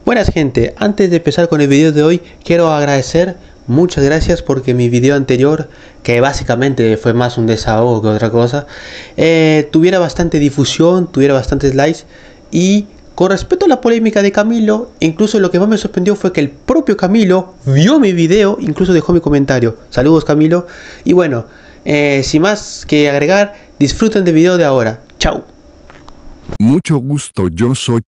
Buenas gente, antes de empezar con el video de hoy quiero agradecer, muchas gracias porque mi video anterior, que básicamente fue más un desahogo que otra cosa, tuviera bastante difusión, tuviera bastantes likes. Y con respecto a la polémica de Camilo, incluso lo que más me sorprendió fue que el propio Camilo vio mi video, incluso dejó mi comentario. Saludos Camilo. Y bueno, sin más que agregar, disfruten del video de ahora. Chao. Mucho gusto, yo soy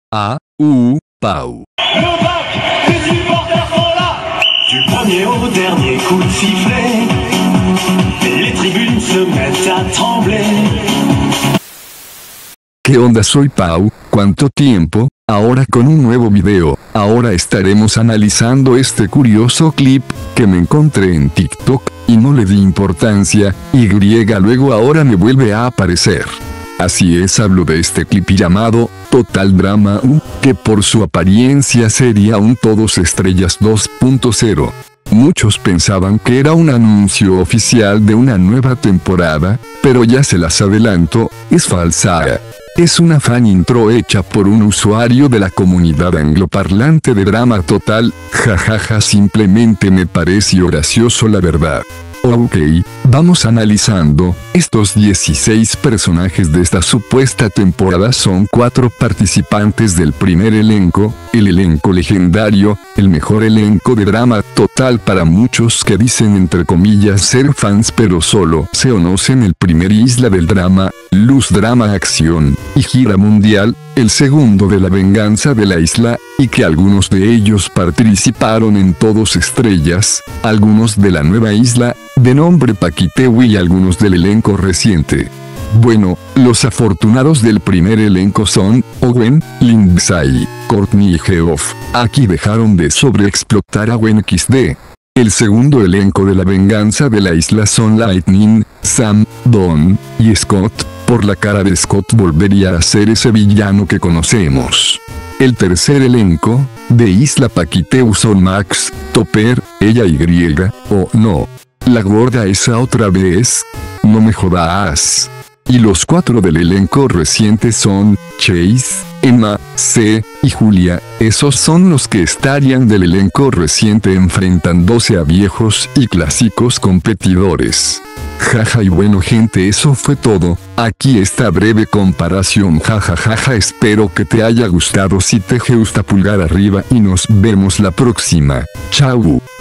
Pau. Nos bacs, les supporters sont là. Du premier au dernier coup de sifflet, les tribunes se mettent à trembler. ¿Qué onda? Soy Pau, ¿cuánto tiempo? Ahora con un nuevo video. Ahora estaremos analizando este curioso clip, que me encontré en TikTok, y no le di importancia, y luego ahora me vuelve a aparecer. Así es, hablo de este clip llamado Total Drama U, que por su apariencia sería un Todos Estrellas 2.0. Muchos pensaban que era un anuncio oficial de una nueva temporada, pero ya se las adelanto, es falsa. Es una fan intro hecha por un usuario de la comunidad angloparlante de Drama Total, jajaja, simplemente me pareció gracioso la verdad. Ok, vamos analizando. Estos 16 personajes de esta supuesta temporada son 4 participantes del primer elenco, el elenco legendario, el mejor elenco de Drama Total para muchos que dicen entre comillas ser fans pero solo se conocen el primer Isla del Drama, Luz Drama Acción, y Gira Mundial, el segundo de la Venganza de la Isla, y que algunos de ellos participaron en Todos Estrellas, algunos de la nueva isla, de nombre Paquiteu y algunos del elenco reciente. Bueno, los afortunados del primer elenco son Owen, Lindsay, Courtney y Geoff. Aquí dejaron de sobreexplotar a Gwen XD. El segundo elenco de la Venganza de la Isla son Lightning, Sam, Dawn y Scott. Por la cara de Scott volvería a ser ese villano que conocemos. El tercer elenco, de Isla Paquiteu son Max, Topper, ella y oh no. La gorda esa otra vez. No me jodas. Y los 4 del elenco reciente son Chase, Emma, C y Julia. Esos son los que estarían del elenco reciente enfrentándose a viejos y clásicos competidores. Jaja, y bueno gente, eso fue todo. Aquí esta breve comparación, jajajaja, espero que te haya gustado. Si te gusta, pulgar arriba y nos vemos la próxima. Chau.